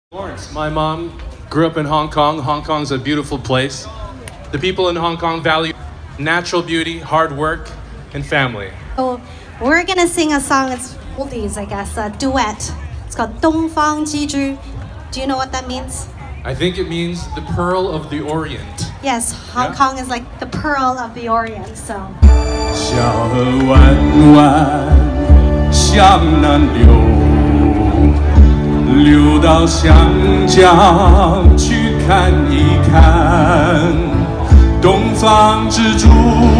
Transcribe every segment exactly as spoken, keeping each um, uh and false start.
Lawrence, my mom grew up in Hong Kong. Hong Kong's a beautiful place. The people in Hong Kong value natural beauty, hard work, and family. So we're gonna sing a song. It's oldies, I guess, a duet. It's called 东方之珠. Do you know what that means? I think it means the pearl of the Orient. Yes, Hong Yeah. Kong is like the pearl of the Orient. So. 小河弯弯向南流。 流到湘江去看一看，东方之珠，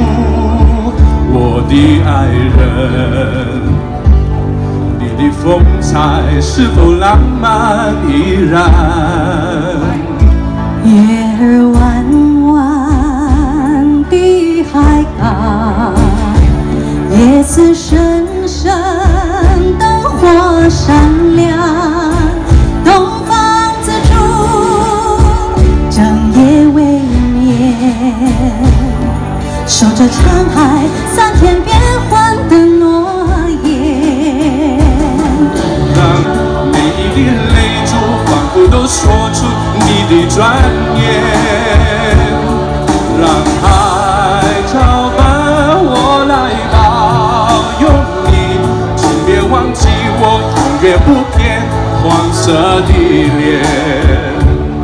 我的爱人，你的风采是否浪漫依然？ 月儿弯弯的海港，夜色深深，灯火闪亮。 守着沧海桑田变幻的诺言， 让每一滴泪珠仿佛都说出你的专业，让海潮伴我来保佑你，请别忘记我永远不变黄色的脸。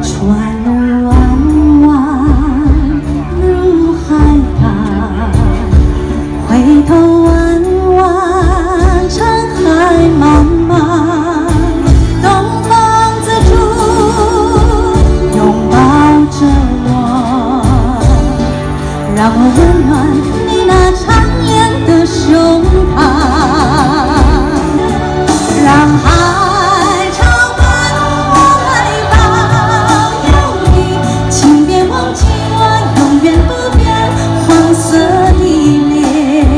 回头弯弯，沧海茫茫，东方之珠拥抱着我，让我温暖你那长脸的胸膛，让海潮伴我来保佑你，请别忘记我永远不变黄色的脸。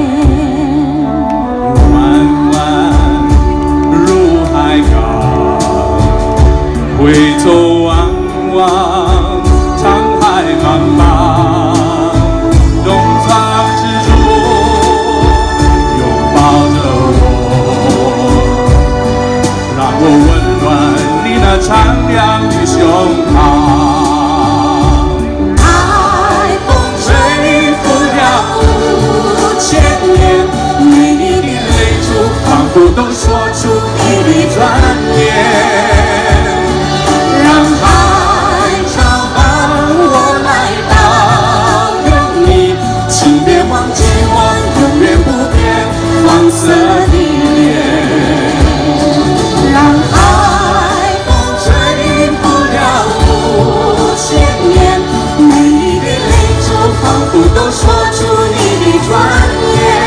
回头望望，沧海茫茫，东方之珠拥抱着我，让我温暖你那敞亮的胸膛。海风吹拂了五千年，每一滴泪珠仿佛都说出你的专业。 让海潮伴我来保佑你，请别忘记我永远不变黄色的脸。让海风吹拂了五千年，每一滴泪珠仿佛都说出你的专业。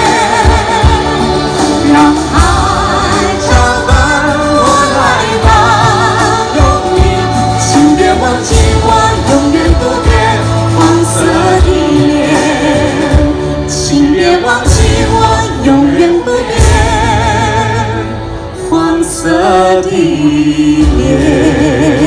让海潮伴我来保佑你。 忘记我永远不变黄色的脸，请别忘记我永远不变黄色的脸。